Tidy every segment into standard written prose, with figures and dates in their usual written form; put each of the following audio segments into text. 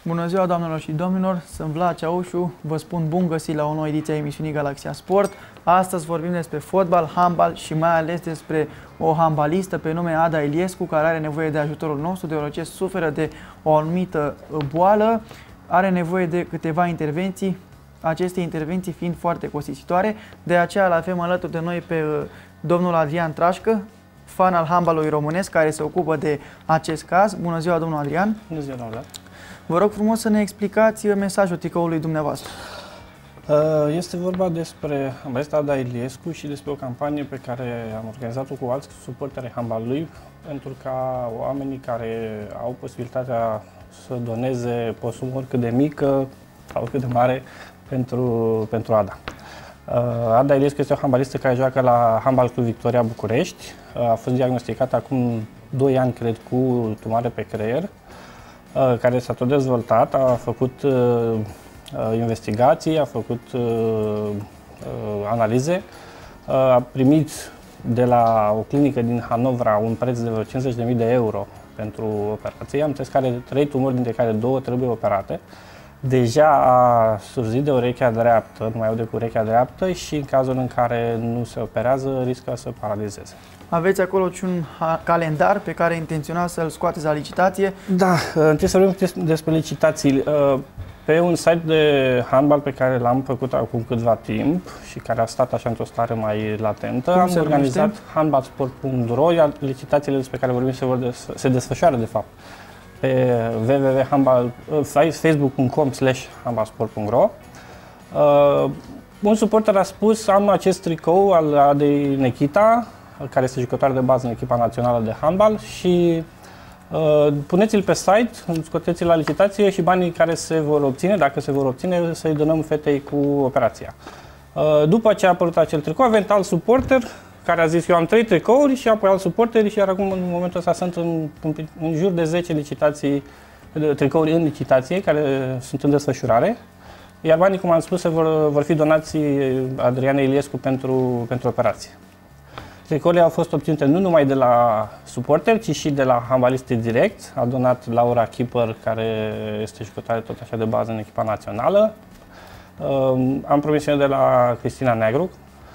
Bună ziua, doamnelor și domnilor, sunt Vlad Ceaușu, vă spun bun găsit la o nouă ediție a emisiunii Galaxia Sport. Astăzi vorbim despre fotbal, handbal și mai ales despre o handbalistă pe nume Ada Iliescu, care are nevoie de ajutorul nostru, deoarece suferă de o anumită boală, are nevoie de câteva intervenții, aceste intervenții fiind foarte costisitoare. De aceea îl avem alături de noi pe domnul Adrian Trașcă, fan al handbalului românesc, care se ocupă de acest caz. Bună ziua, domnul Adrian! Bună ziua, domnule! Vă rog frumos să ne explicați mesajul tricoului dumneavoastră. Este vorba despre handbalista Ada Iliescu și despre o campanie pe care am organizat-o cu alți suporteri ai handbalului, pentru ca oamenii care au posibilitatea să doneze o sumă oricât de mică sau oricât de mare pentru Ada. Ada Iliescu este o handbalistă care joacă la Handbal Club Victoria București. A fost diagnosticată acum 2 ani, cred, cu tumare pe creier, care s-a tot dezvoltat, a făcut investigații, a făcut analize, a primit de la o clinică din Hanovra un preț de vreo 50.000 de euro pentru operație. Am înțeles că are 3 tumori, dintre care 2 trebuie operate. Deja a surzit de urechea dreaptă, nu mai aude cu urechea dreaptă și în cazul în care nu se operează, riscă să paralizeze. Aveți acolo și un calendar pe care intenționați să-l scoateți la licitație? Da, întâi să vorbim despre licitații. Pe un site de handbal pe care l-am făcut acum câtva timp și care a stat așa într-o stare mai latentă, am organizat handbalsport.ro, iar licitațiile despre care vorbim se desfășoară de fapt pe facebook.com/handbalsport.ro. Un suporter a spus: am acest tricou al Adei Nechita, care este jucătoare de bază în echipa națională de handbal, și puneți-l pe site, scoteți-l la licitație și banii care se vor obține, dacă se vor obține, să-i donăm fetei cu operația. După ce a apărut acel tricou, a venit alt suporter care a zis: eu am 3 tricouri, și apoi alt suporter, și iar acum în momentul ăsta sunt în jur de 10 licitații, tricouri în licitație, care sunt în desfășurare. Iar banii, cum am spus, vor fi donați Adrianei Iliescu pentru operație. Tricourile au fost obținute nu numai de la suporteri, ci și de la handbaliști direct. A donat Laura Kipper, care este jucătoare tot așa de bază în echipa națională. Am promisiune de la Cristina Negu.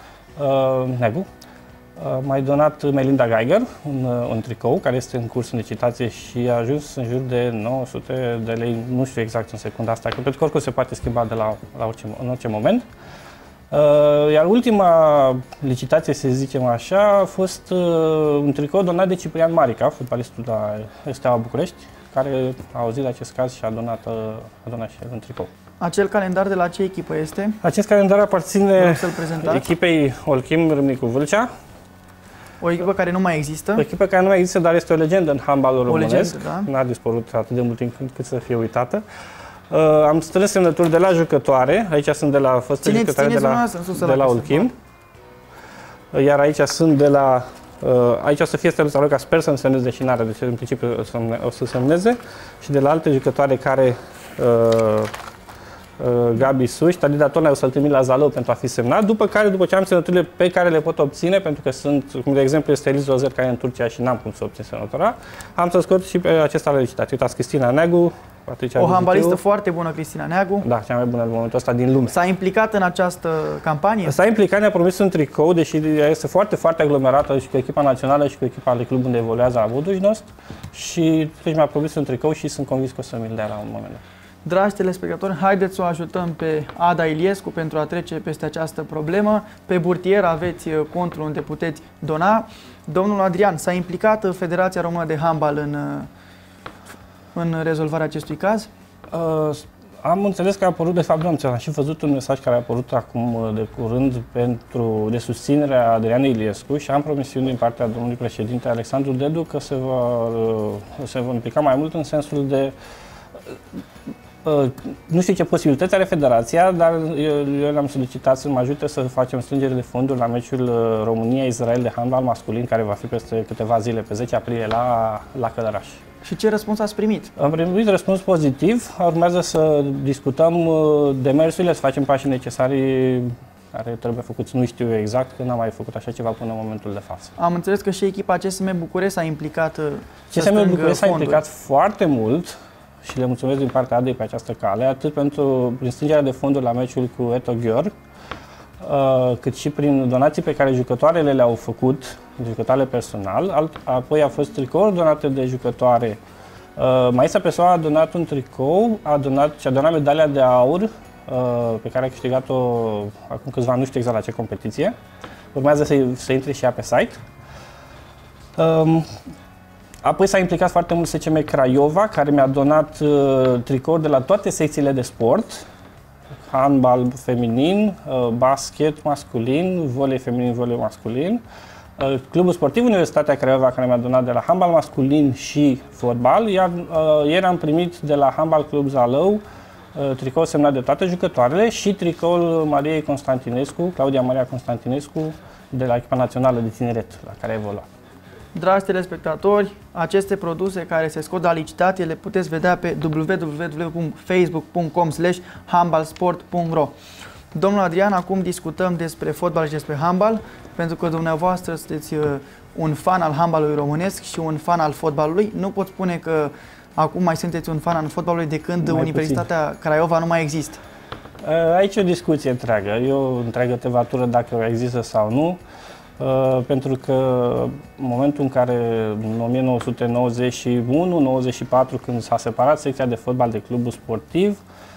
Mai donat Melinda Geiger, un tricou care este în curs în licitație și a ajuns în jur de 900 de lei, nu știu exact în secunda asta, pentru că oricum se poate schimba în orice moment. Iar ultima licitație, să zicem așa, a fost un tricou donat de Ciprian Marica, fotbalistul la Steaua București, care a auzit de acest caz și a donat și el un tricou. Acel calendar de la ce echipă este? Acest calendar aparține echipei Olchim Râmnicu Vâlcea. O echipă care nu mai există? O echipă care nu mai există, dar este o legendă în handbalul românesc. Da? N-a dispărut atât de mult timp cât să fie uitată. Am strâns semnături de la jucătoare. Aici sunt de la fostă jucătoare de la Olchim. Iar aici sunt de la... aici o să fie semnătura lui, ca sper să-mi semneze, și n-are, deci în principiu o să semneze. Și de la alte jucătoare care... Gabi Suș, Tadida Tona, o să-l trimit la Zalău pentru a fi semnat, după ce am semnăturile pe care le pot obține, pentru că sunt, cum de exemplu este Eliz Rozer, care e în Turcia și n-am cum să obțin semnătura, am să scot și pe acesta la licitație. Uitați, Cristina Negu, Patricia o handbalistă foarte bună, Cristina Negu. Da, cea mai bună în momentul ăsta din lume. S-a implicat în această campanie? S-a implicat, ne-a promis un tricou, deși este foarte, foarte aglomerată și cu echipa națională și cu echipa ale clubului unde evoluează la Vodujnost, și deci mi-a promis un tricou și sunt convins că o să mi-l dea la un moment dat. Dragi telespectatori, haideți să o ajutăm pe Ada Iliescu pentru a trece peste această problemă. Pe burtier aveți contul unde puteți dona. Domnul Adrian, s-a implicat Federația Română de Handbal în rezolvarea acestui caz? Am înțeles că a apărut, de fapt, am și văzut un mesaj care a apărut acum de curând de susținerea Adrianei Iliescu, și am promisiuni din partea domnului președinte Alexandru Dedu că se va implica mai mult în sensul de... Nu știu ce posibilități are Federația, dar eu le-am solicitat să mă ajute să facem strângere de fonduri la meciul România-Israel de handbal masculin, care va fi peste câteva zile, pe 10 aprilie, la Călăraș. Și ce răspuns ați primit? Am primit răspuns pozitiv. Urmează să discutăm demersurile, să facem pașii necesari care trebuie făcuți. Nu știu exact, că n-am mai făcut așa ceva până în momentul de față. Am înțeles că și echipa CSM București s-a implicat. CSM București s-a implicat foarte mult și le mulțumesc din partea ADEI pe această cale, atât prin strângerea de fonduri la meciul cu Eto Gheorghe, cât și prin donații pe care jucătoarele le-au făcut, jucătoarele personal. Apoi a fost tricouri donate de jucătoare. Maisa Pessoa a donat un tricou, și-a donat medalia de aur pe care a câștigat-o acum câțiva ani, nu știu exact la ce competiție. Urmează să intre și ea pe site. Apoi s-a implicat foarte mult SCM Craiova, care mi-a donat tricouri de la toate secțiile de sport, handbal feminin, basket masculin, volei feminin, volei masculin, Clubul Sportiv Universitatea Craiova, care mi-a donat de la handbal masculin și fotbal, iar ieri am primit de la Handbal Club Zalău tricou semnat de toate jucătoarele și tricoul Mariei Constantinescu, Claudia Maria Constantinescu, de la echipa națională de tineret, la care a evoluat. Dragi telespectatori, aceste produse care se scot la licitație le puteți vedea pe www.facebook.com/handbalsport.ro. Domnul Adrian, acum discutăm despre fotbal și despre handbal, pentru că dumneavoastră sunteți un fan al handbalului românesc și un fan al fotbalului. Nu pot spune că acum mai sunteți un fan al fotbalului de când Universitatea Craiova nu mai există. Aici e o discuție întreagă. E o întreagă tevatură dacă există sau nu. Pentru că în momentul în care, în 1991-94, când s-a separat secția de fotbal de clubul sportiv,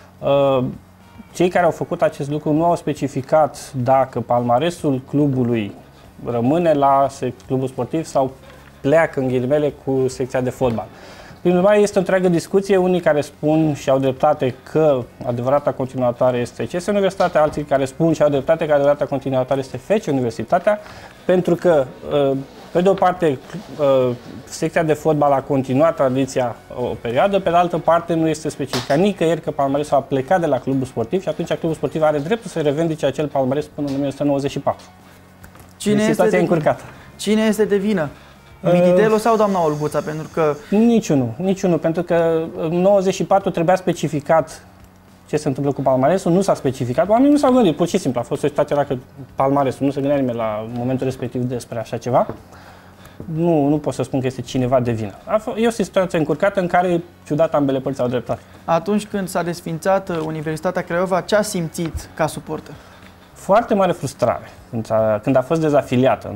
cei care au făcut acest lucru nu au specificat dacă palmaresul clubului rămâne la clubul sportiv sau pleacă, în ghilimele, cu secția de fotbal. Prin urmare, este o întreagă discuție, unii care spun și au dreptate că adevărata continuatoare este CS Universitatea, alții care spun și au dreptate că adevărata continuatoare este FC Universitatea, pentru că, pe de o parte, secția de fotbal a continuat tradiția o perioadă, pe de altă parte nu este specificat nicăieri că palmaresul a plecat de la clubul sportiv și atunci clubul sportiv are dreptul să revendice acel palmares până în 1994. Situația e încurcată. Cine este de vină? Mititelu sau doamna Olguța? Pentru că... Niciunul, pentru că în 94 trebuia specificat ce se întâmplă cu palmaresul, nu s-a specificat, oamenii nu s-au gândit, pur și simplu, a fost o situație dacă palmaresul, nu se gândea nimeni la momentul respectiv despre așa ceva. Nu pot să spun că este cineva de vină. E o situație încurcată în care, ciudat, ambele părți au dreptate. Atunci când s-a desființat Universitatea Craiova, ce a simțit ca suporter? Foarte mare frustrare când a fost dezafiliată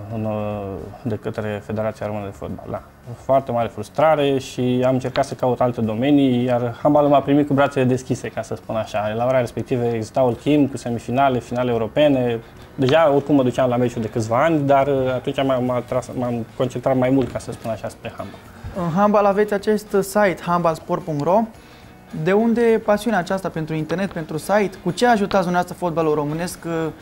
de către Federația Română de Fotbal. Da. Foarte mare frustrare și am încercat să caut alte domenii, iar handbalul m-a primit cu brațele deschise, ca să spun așa. La ora respectivă exista Olchim cu semifinale, finale europene. Deja oricum mă duceam la meciuri de câțiva ani, dar atunci m-am concentrat mai mult, ca să spun așa, spre handbal. În handbal aveți acest site handbalsport.ro. De unde pasiunea aceasta pentru internet, pentru site? Cu ce ajutați dumneavoastră fotbalul românesc?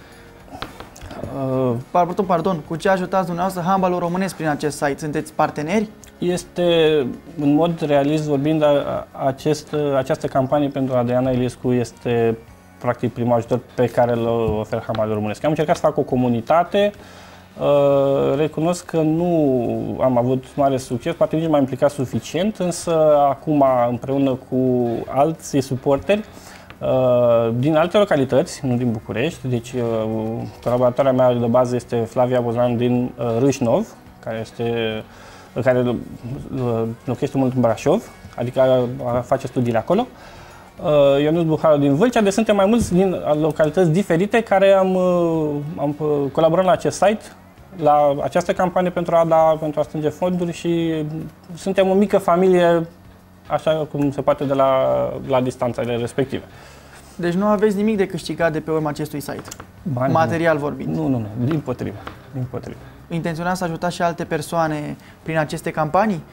Cu ce ajutați dumneavoastră handbalul românesc prin acest site? Sunteți parteneri? Este, în mod realist vorbind, această campanie pentru Adriana Iliescu este practic primul ajutor pe care îl oferă handbalul românesc. Am încercat să fac o comunitate. Recunosc că nu am avut mare succes, poate nici m-am implicat suficient, însă acum împreună cu alți suporteri din alte localități, nu din București, deci colaboratoarea mea de bază este Flavia Bozan din Râșnov, care locuiește mult în Brașov, adică face studiile acolo. Ionuț Buharu din Vâlcea, deci suntem mai mulți din localități diferite care am colaborat la acest site, la această campanie pentru a strânge fonduri și suntem o mică familie, așa cum se poate de la distanțele respective. Deci nu aveți nimic de câștigat de pe urma acestui site, material vorbind? Nu, din potrivă. Intenționați să ajutați și alte persoane prin aceste campanii?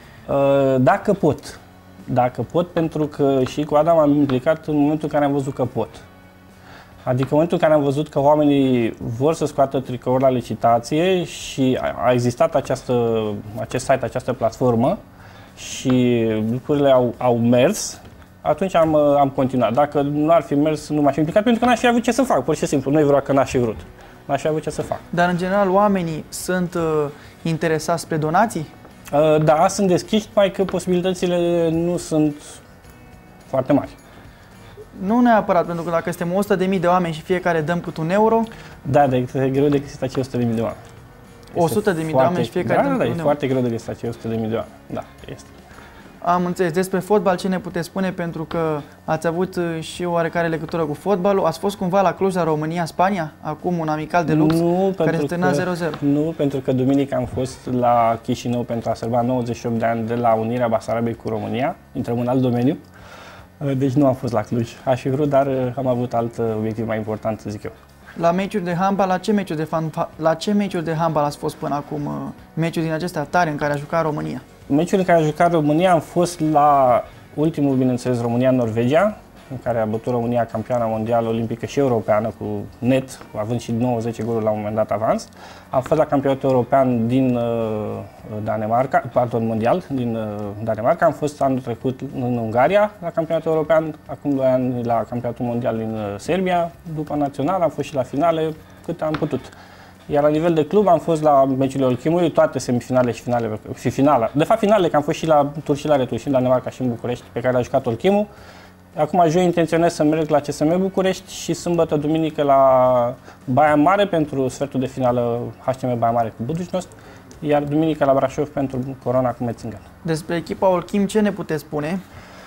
Dacă pot, pentru că și cu Adam am implicat în momentul în care am văzut că pot. Adică în momentul în care am văzut că oamenii vor să scoată tricouri la licitație și a existat acest site, această platformă și lucrurile au mers, atunci am continuat. Dacă nu ar fi mers, nu m-aș fi implicat, pentru că n-aș fi avut ce să fac, pur și simplu. Nu e vreau că n-aș fi vrut. N-aș fi avut ce să fac. Dar în general oamenii sunt interesați spre donații? Da, sunt deschiși, numai că posibilitățile nu sunt foarte mari. Nu neapărat, pentru că dacă suntem 100.000 de oameni și fiecare dăm cât €1... Da, dar e greu de găsit acei 100.000 de oameni. 100.000 de oameni și fiecare dăm cât €1. Da, e foarte greu de găsit acei 100.000 de oameni. Da, este. Am înțeles. Despre fotbal ce ne puteți spune, pentru că ați avut și o oarecare legătură cu fotbalul. Ați fost cumva la Cluj, la România-Spania, acum un amical de lux care se termina 0-0. Nu, pentru că duminică am fost la Chișinău pentru a sărba 98 de ani de la Unirea Basarabiei cu România. Intrăm în alt domeniu. Deci nu am fost la Cluj. Aș fi vrut, dar am avut alt obiectiv mai important, zic eu. La meciuri de handbal, la ce meciuri de handbal ați fost până acum? Meciuri din acestea tare în care a jucat România? Meciul în care a jucat România am fost la ultimul, bineînțeles, România-Norvegia, în care a bătut România campioana mondială, olimpică și europeană cu net, având și 90 goluri la un moment dat avans. Am fost la campionatul european din Danemarca, pardon, mondial din Danemarca. Am fost anul trecut în Ungaria la campionatul european, acum 2 ani la campionatul mondial din Serbia. După național am fost și la finale cât am putut. Iar la nivel de club am fost la meciurile Olchimului, toate semifinale și finala. De fapt finalele, că am fost și la tur și la retur, și în Danemarca și în București, pe care a jucat Olchimul. Acum joi intenționez să merg la CSM București și sâmbătă, duminică la Baia Mare pentru sfertul de finală HCM Baia Mare cu Budușnost, iar duminică la Brașov pentru Corona cu Metzingen. Despre echipa Olchim ce ne puteți spune?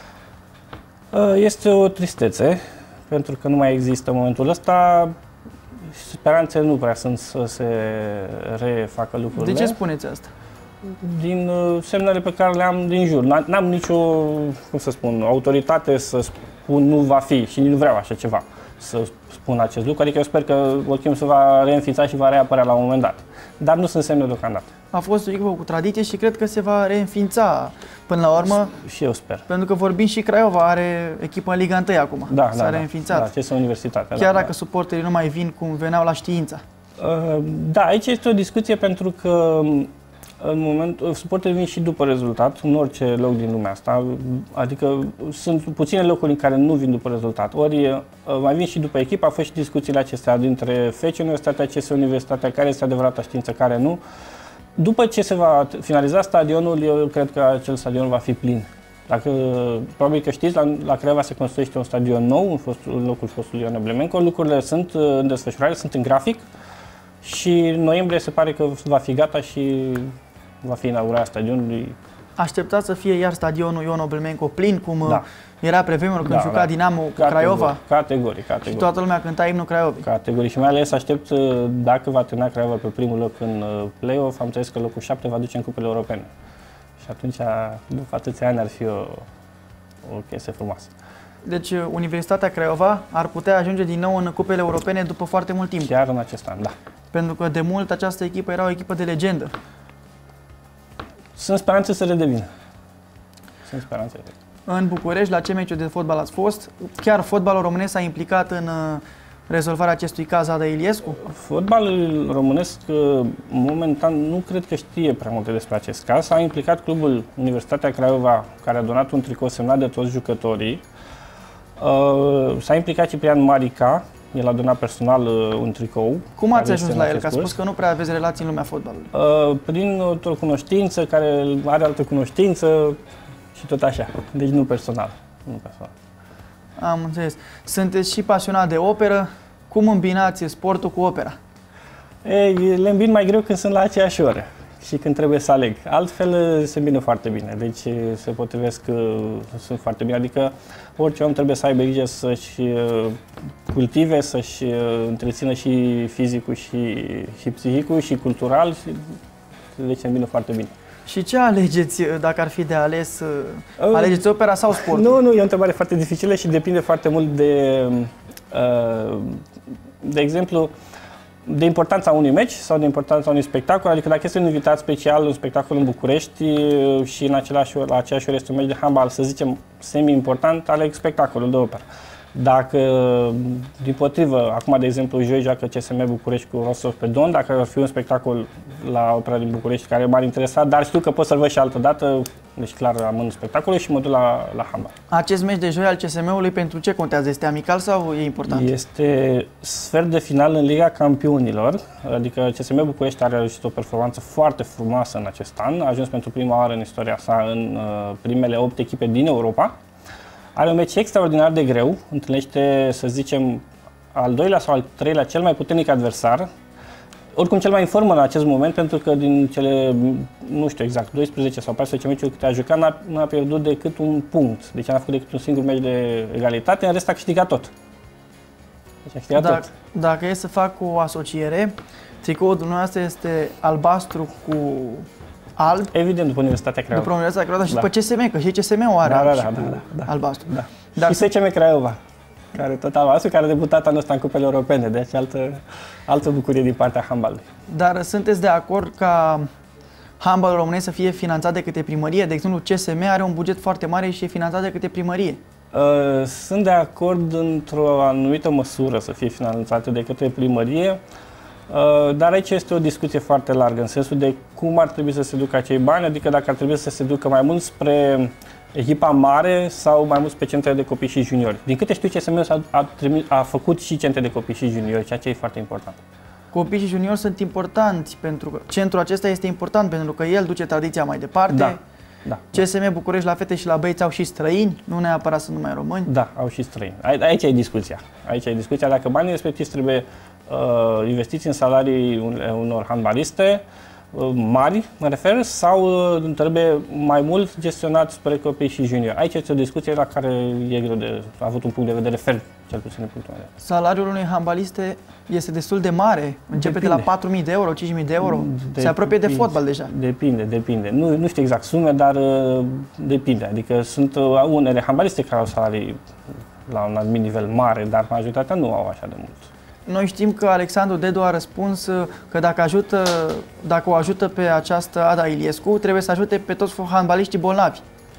Este o tristețe, pentru că nu mai există în momentul ăsta. Speranțe nu prea sunt să se refacă lucrurile. De ce spuneți asta? Din semnele pe care le am din jur. N-am nicio, cum să spun, autoritate să spun nu va fi și nu vreau așa ceva să spun acest lucru. Adică eu sper că Olchim se va reînființa și va reapărea la un moment dat. Dar nu sunt semne deocamdată. A fost o echipă cu tradiție și cred că se va reînființa până la urmă. Și eu sper. Pentru că vorbim și Craiova are echipă în Liga 1 acum. S-a reînființat. Da, acesta universitatea. Chiar dacă suporterii nu mai vin cum veneau la știință. Da, aici este o discuție pentru că în moment, suporterii vin și după rezultat, în orice loc din lumea asta, adică sunt puține locuri în care nu vin după rezultat. Ori mai vin și după echipă, au fost și discuțiile acestea dintre FC Universitatea, CS Universitatea, care este adevărata știință, care nu. După ce se va finaliza stadionul, eu cred că acel stadion va fi plin. Dacă, probabil că știți, la Craiova se construiește un stadion nou, în locul fostului Ion Eblemenko. Lucrurile sunt în desfășurare, sunt în grafic și în noiembrie se pare că va fi gata și va fi inaugurat stadionului. Așteptați să fie iar stadionul Ion Oblemenco plin, cum era pe vremuri când juca Dinamo cu Craiova? Categoric. Și toată lumea cânta imnul Craiovei. Categoric. Și mai ales aștept, dacă va termina Craiova pe primul loc în play-off, am înțeles că locul 7 va duce în cupele europene. Și atunci, după atâția ani, ar fi o chestie frumoasă. Deci Universitatea Craiova ar putea ajunge din nou în cupele europene după foarte mult timp. Chiar în acest an, da. Pentru că de mult această echipă era o echipă de legendă. Sunt speranțe să redevină. Sunt speranțe. În București, la ce meciuri de fotbal ați fost? Chiar fotbalul românesc s-a implicat în rezolvarea acestui caz Ada Iliescu? Fotbalul românesc, momentan, nu cred că știe prea multe despre acest caz. S-a implicat clubul Universitatea Craiova, care a donat un tricou semnat de toți jucătorii. S-a implicat Ciprian Marica, el a donat personal un tricou. Cum ați ajuns la el? Că a spus că nu prea aveți relații în lumea fotbalului. Prin o cunoștință care are altă cunoștință și tot așa. Deci nu personal. Am înțeles. Sunteți și pasionat de operă. Cum îmbinați sportul cu opera? Le îmbin mai greu când sunt la aceeași oră și când trebuie să aleg. Altfel se îmbină foarte bine. Deci se potrivesc, sunt foarte bine. Adică orice om trebuie să aibă grijă să-și cultive, să-și întrețină și fizicul și psihicul și cultural. Deci se îmbină foarte bine. Și ce alegeți dacă ar fi de ales? Alegeți opera sau sportul? Nu, e o întrebare foarte dificilă și depinde foarte mult de exemplu, de importanța unui meci sau de importanța unui spectacol. Adică dacă este un invitat special, un spectacol în București și în la aceeași oră este un meci de handbal, să zicem, semi-important, aleg spectacolul de operă. Dacă, dimpotrivă, acum, de exemplu, joi joacă CSM București cu Rostov pe Don, dacă ar fi un spectacol la opera din București care m-ar interesa, dar știu că pot să-l văd și altă dată, deci clar amân spectacolul și mă duc la handbal. Acest meci de joi al CSM-ului pentru ce contează? Este amical sau e important? Este sfert de final în Liga Campionilor, adică CSM București are o performanță foarte frumoasă în acest an, a ajuns pentru prima oară în istoria sa în primele 8 echipe din Europa. Are un meci extraordinar de greu, întâlnește, să zicem, al doilea sau al treilea cel mai puternic adversar. oricum cel mai în formă în acest moment, pentru că din cele, nu știu exact, 12 sau 14 meciuri câte a jucat, n-a pierdut decât un punct. Deci n-a făcut decât un singur meci de egalitate, în rest a câștigat tot. Deci a câștigat tot. Dacă e să fac o asociere, tricoul dumneavoastră este albastru cu alb. Evident, după Universitatea Craiova. După Universitatea Craiova și după CSM, că și CSM-ul are albastru. Da. Dar și SCM Craiova, care tot albastru, care a debutat anul ăsta în cupele europene, deci altă bucurie din partea handbalului. Dar sunteți de acord ca handbalul românesc să fie finanțat de către primărie? De exemplu, CSM are un buget foarte mare și e finanțat de către primărie. Sunt de acord într-o anumită măsură să fie finanțate de către primărie, dar aici este o discuție foarte largă, în sensul de cum ar trebui să se ducă acei bani, adică dacă ar trebui să se ducă mai mult spre echipa mare sau mai mult spre centrele de copii și juniori. Din câte știu, CSM a făcut și centre de copii și juniori, ceea ce e foarte important. Copii și juniori sunt importanți pentru că centrul acesta este important pentru că el duce tradiția mai departe. Da. CSM București la fete și la băieți au și străini, nu neapărat sunt numai români. Da, au și străini. Aici e discuția. Aici e discuția dacă banii respectivi trebuie investiți în salarii unor handbaliste mari, mă refer, sau trebuie mai mult gestionat spre copii și juniori. Aici este o discuție la care e greu de avut un punct de vedere ferm, cel puțin din punctul meu. Salariul unui handbaliste este destul de mare, începe de la 4.000 de euro, 5.000 de euro, se apropie de fotbal deja. Depinde. Nu știu exact sume, dar depinde. Adică sunt unele handbaliste care au salarii la un anumit nivel mare, dar majoritatea nu au așa de mult. Noi știm că Alexandru Dedu a răspuns că dacă o ajută pe această Ada Iliescu, trebuie să ajute pe toți handbaliștii bolnavi.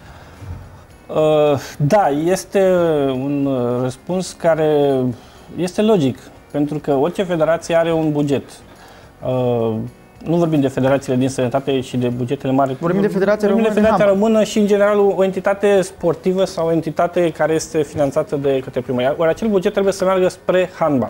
Da, este un răspuns care este logic, pentru că orice federație are un buget. Nu vorbim de federațiile din sănătate și de bugetele mari. Vorbim de Federația Română și, în general, o entitate sportivă sau o entitate care este finanțată de către primărie. Ori acel buget trebuie să meargă spre handbal.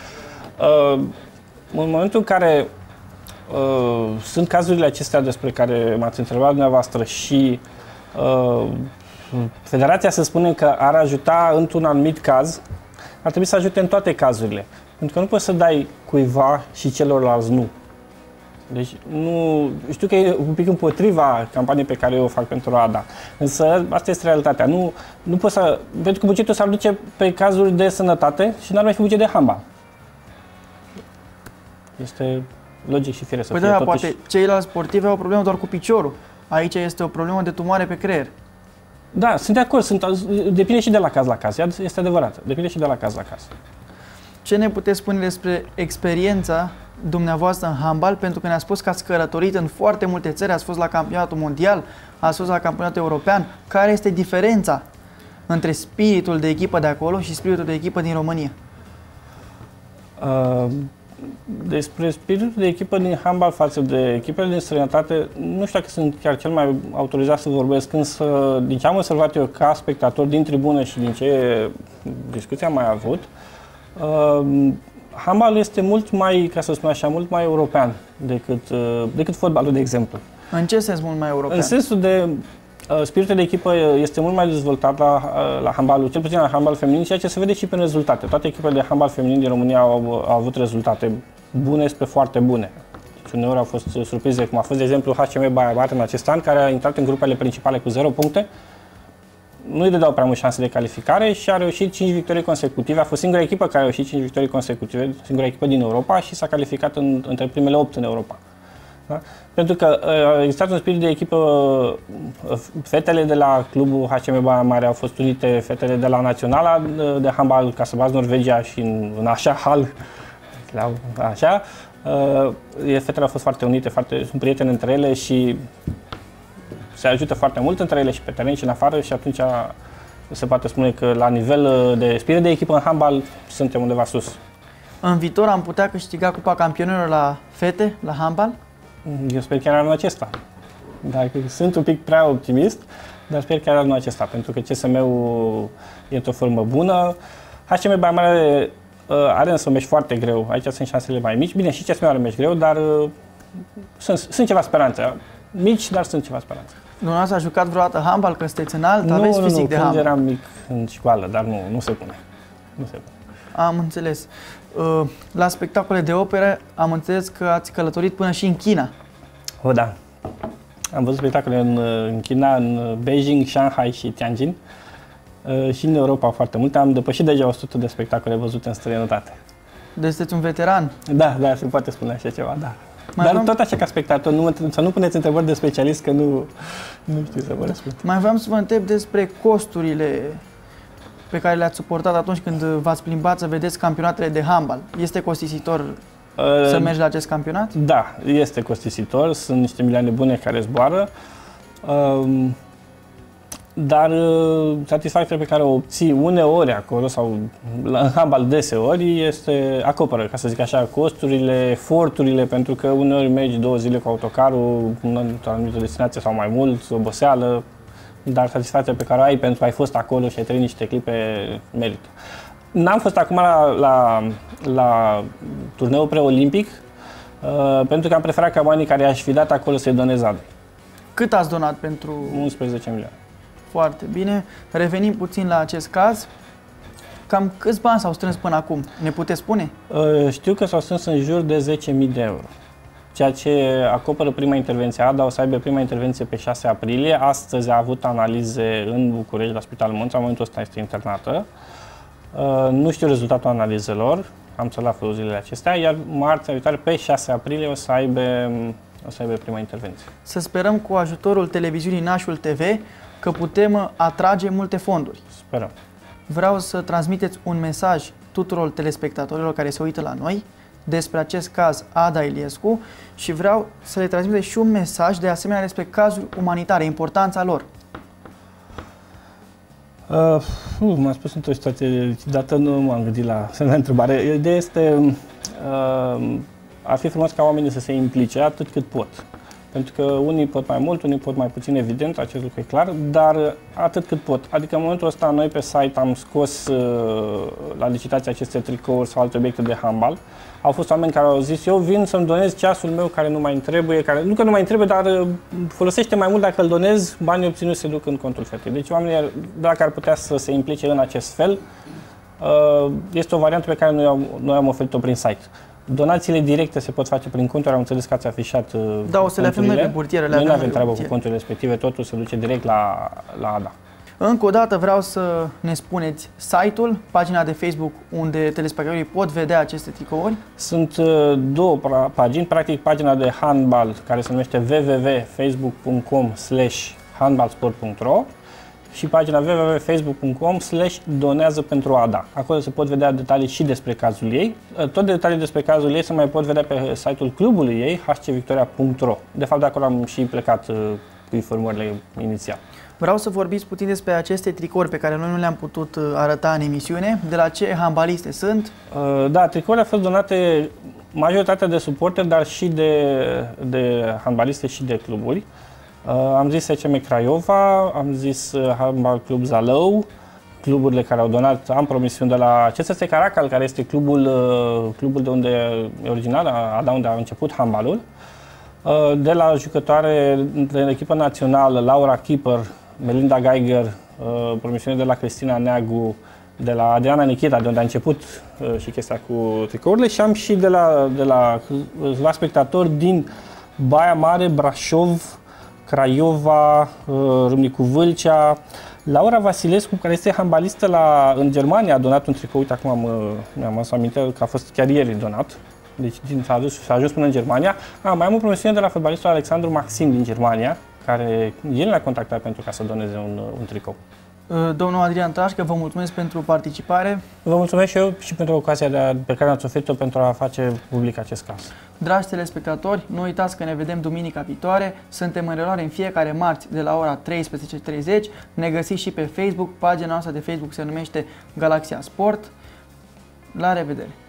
În momentul în care sunt cazurile acestea despre care m-ați întrebat dumneavoastră și federația să spune că ar ajuta într-un anumit caz, ar trebui să ajute în toate cazurile. Pentru că nu poți să dai cuiva și celorlalți nu. Deci nu, știu că e un pic împotriva campaniei pe care eu o fac pentru ADA, însă asta este realitatea. Nu poți să, pentru că bugetul s-ar duce pe cazuri de sănătate și n-ar mai fi buget de handbal. Este logic și firesc să fie totuși. Poate ceilalți sportivi au o problemă doar cu piciorul. Aici este o problemă de tumoare pe creier. Da, sunt de acord. Depinde și de la caz la caz. Este adevărat. Depinde și de la caz la caz. Ce ne puteți spune despre experiența dumneavoastră în handbal? Pentru că ne-a spus că ați călătorit în foarte multe țări, ați fost la campionatul mondial, ați fost la campionatul european. Care este diferența între spiritul de echipă de acolo și spiritul de echipă din România? Despre spiritul de echipă din handbal față de echipele din străinătate, nu știu dacă sunt chiar cel mai autorizat să vorbesc, însă din ce am observat eu ca spectator din tribună și din ce discuții am mai avut, handbalul este mult mai, ca să spun așa, mult mai european decât fotbalul, de exemplu. În ce sens mult mai european? În sensul de spiritul de echipă este mult mai dezvoltat la handbalul, cel puțin la handbal feminin, ceea ce se vede și prin rezultate. Toate echipele de handbal feminin din România au avut rezultate bune spre foarte bune. Deci uneori au fost surprize, cum a fost, de exemplu, HCM Baia Mare în acest an, care a intrat în grupele principale cu 0 puncte. Nu îi dădeau prea mult șanse de calificare și a reușit 5 victorii consecutive. A fost singura echipă care a reușit 5 victorii consecutive, singura echipă din Europa și s-a calificat între primele 8 în Europa. Da? Pentru că a existat un spirit de echipă, fetele de la clubul HCM Baia Mare au fost unite, fetele de la Naționala de handbal Casabați Norvegia și în așa hal, așa, fetele au fost foarte unite, sunt prietene între ele și se ajută foarte mult între ele și pe teren și în afară și atunci se poate spune că la nivel de spirit de echipă în handbal suntem undeva sus. În viitor am putea câștiga Cupa Campionilor la fete, la handbal? Eu sper chiar anul acesta. Dacă sunt un pic prea optimist, dar sper chiar anul acesta, pentru că CSM-ul e într-o formă bună. HCM Baia Mare are însă un meci foarte greu, aici sunt șansele mai mici. Bine, și CSM are un meci greu, dar sunt ceva speranțe. Mici, dar sunt ceva speranțe. Dumneavoastră a jucat vreodată handbal, că sunteți înalt, aveți fizic de handbal? Nu, eram mic în școală, dar nu se pune. Nu se pune. Am înțeles. La spectacole de operă am înțeles că ați călătorit până și în China. O, da. Am văzut spectacole în China, în Beijing, Shanghai și Tianjin. Și în Europa foarte multe. Am depășit deja 100 de spectacole văzute în străinătate. Deci sunteți un veteran. Da, se poate spune așa ceva, da. Dar tot așa ca spectator, să nu puneți întrebări de specialist, că nu știu să vă răspund. Mai vreau să vă întreb despre costurile pe care le-ați suportat atunci când v-ați plimbat să vedeți campionatele de handbal. Este costisitor să mergi la acest campionat? Da, este costisitor, sunt niște milioane bune care zboară, dar satisfacția pe care o obții uneori acolo sau în handbal deseori acoperă, ca să zic așa, costurile, eforturile, pentru că uneori mergi 2 zile cu autocarul într-o anumită destinație sau mai mult, oboseală, dar satisfacția pe care o ai pentru că ai fost acolo și ai trăit niște clipe merită. N-am fost acum la turneul preolimpic, pentru că am preferat ca banii care aș fi dat acolo să-i donez ADA. Cât ați donat pentru... 11 milioane. Foarte bine. Revenim puțin la acest caz. Cam câți bani s-au strâns până acum? Ne puteți spune? Știu că s-au strâns în jur de 10.000 de euro. Ceea ce acoperă prima intervenție. ADA o să aibă prima intervenție pe 6 aprilie. Astăzi a avut analize în București, la Spitalul Mânța. În momentul ăsta este internată. Nu știu rezultatul analizelor. Am să-l aflu zilele acestea. Iar marțea viitoare, pe 6 aprilie, o să aibă prima intervenție. Să sperăm cu ajutorul televiziunii Nașul TV că putem atrage multe fonduri. Sperăm. Vreau să transmiteți un mesaj tuturor telespectatorilor care se uită la noi despre acest caz Ada Iliescu și vreau să le transmiteți și un mesaj de asemenea despre cazuri umanitare, importanța lor. M-am spus într-o situație dată, nu m-am gândit la întrebare. Ideea este, ar fi frumos ca oamenii să se implice atât cât pot. Pentru că unii pot mai mult, unii pot mai puțin, evident, acest lucru e clar, dar atât cât pot. Adică în momentul ăsta noi pe site am scos la licitație aceste tricouri sau alte obiecte de handbal. Au fost oameni care au zis, eu vin să-mi donez ceasul meu care nu mai îmi trebuie, nu că nu mai îmi trebuie, dar folosește mai mult dacă îl donez, banii obținuți se duc în contul fetei. Deci oamenii, dacă ar putea să se implice în acest fel, este o variantă pe care noi am oferit-o prin site. Donațiile directe se pot face prin conturi, am înțeles că ați afișat Da, o să le avem noi pe burtiere. Noi nu avem treabă cu conturile respective, totul se duce direct la ADA. Încă o dată vreau să ne spuneți site-ul, pagina de Facebook unde telespectatorii pot vedea aceste tricouri. Sunt două pagini, practic pagina de handbal care se numește www.facebook.com/handbalsport.ro și pagina www.facebook.com/donează pentru ADA. Acolo se pot vedea detalii și despre cazul ei. Tot detalii despre cazul ei se mai pot vedea pe site-ul clubului ei, hcvictoria.ro. De fapt, de acolo am și plecat cu informările inițial. Vreau să vorbiți puțin despre aceste tricouri pe care noi nu le-am putut arăta în emisiune. De la ce handbaliste sunt? Da, tricourile au fost donate majoritatea de suporteri, dar și de handbaliste și de cluburi. Am zis SCM Craiova, am zis Handbal Club Zalău, cluburile care au donat, am promisiuni de la CSS Caracal, care este clubul de unde e original, ADA, unde a început handbalul. De la jucătoare de echipă națională, Laura Keeper, Melinda Geiger, promisiune de la Cristina Neagu, de la Adriana Nikita, de unde a început și chestia cu tricourile, și am și de la spectatori din Baia Mare, Brașov, Craiova, Râmnicu Vâlcea. Laura Vasilescu, care este handbalistă în Germania, a donat un tricou, uite, acum mi-am adus aminte că a fost chiar ieri donat. Deci s-a ajuns până în Germania. Mai am o promisiune de la fotbalistul Alexandru Maxim din Germania, care el ne-a contactat pentru ca să doneze un tricou. Domnul Adrian Trașcă, vă mulțumesc pentru participare. Vă mulțumesc și eu și pentru ocazia pe care ați oferit-o pentru a face public acest caz. Dragi telespectatori, nu uitați că ne vedem duminica viitoare. Suntem în reluare în fiecare marți de la ora 13:30. Ne găsiți și pe Facebook. Pagina noastră de Facebook se numește Galaxia Sport. La revedere!